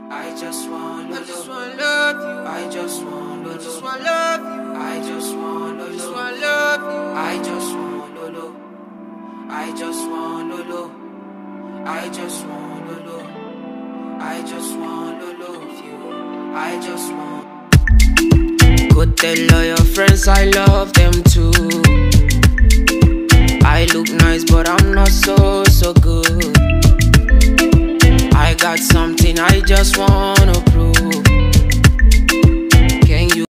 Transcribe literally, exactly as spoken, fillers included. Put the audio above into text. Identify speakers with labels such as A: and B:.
A: I just want
B: I just wanna love you.
A: I just want
B: I just wanna love you.
A: I just want
B: I just wanna love you.
A: I just want Lolo. I just want Lolo. I just want Lolo. I just want Lolo with you. I just want. Go tell all your friends I love them too. I look nice, but I'm